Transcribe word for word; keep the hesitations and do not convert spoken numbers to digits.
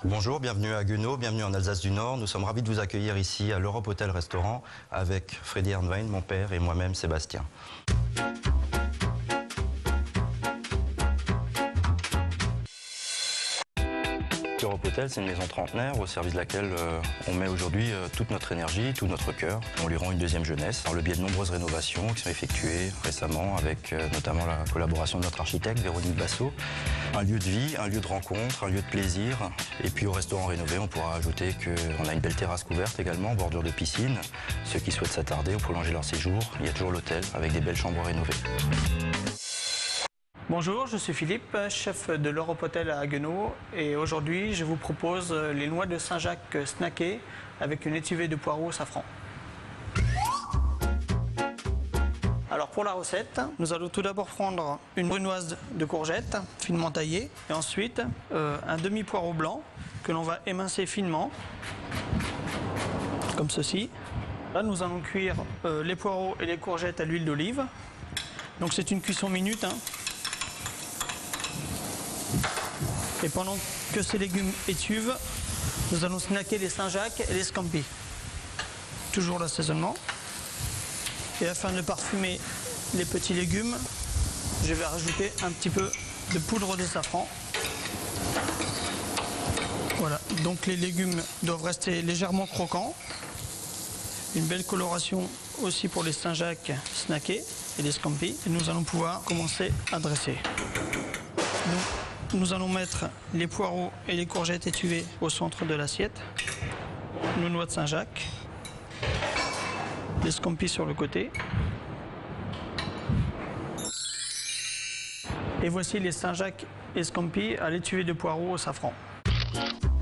Bonjour, bienvenue à Guenot, bienvenue en Alsace du Nord. Nous sommes ravis de vous accueillir ici à l'Europe Hotel Restaurant avec Freddy Ernwein, mon père, et moi-même Sébastien. L'Europe Hotel, c'est une maison trentenaire au service de laquelle euh, on met aujourd'hui euh, toute notre énergie, tout notre cœur. On lui rend une deuxième jeunesse par le biais de nombreuses rénovations qui sont effectuées récemment avec euh, notamment la collaboration de notre architecte Véronique Bassot. Un lieu de vie, un lieu de rencontre, un lieu de plaisir. Et puis au restaurant rénové, on pourra ajouter qu'on a une belle terrasse couverte également, bordure de piscine. Ceux qui souhaitent s'attarder ou prolonger leur séjour, il y a toujours l'hôtel avec des belles chambres rénovées. Bonjour, je suis Philippe, chef de l'Europe Hotel à Guenot, et aujourd'hui je vous propose les noix de Saint-Jacques snackées avec une étuvée de poireaux au safran. Alors pour la recette, nous allons tout d'abord prendre une brunoise de courgettes finement taillée et ensuite euh, un demi-poireau blanc que l'on va émincer finement, comme ceci. Là nous allons cuire euh, les poireaux et les courgettes à l'huile d'olive. Donc c'est une cuisson minute. Hein. Et pendant que ces légumes étuvent, nous allons snacker les Saint-Jacques et les scampi. Toujours l'assaisonnement. Et afin de parfumer les petits légumes, je vais rajouter un petit peu de poudre de safran. Voilà, donc les légumes doivent rester légèrement croquants. Une belle coloration aussi pour les Saint-Jacques snackés et les scampi. Et nous allons pouvoir commencer à dresser. Donc, nous allons mettre les poireaux et les courgettes étuvées au centre de l'assiette, nos noix de Saint-Jacques, les scampi sur le côté. Et voici les Saint-Jacques et scampi à l'étuvée de poireaux au safran.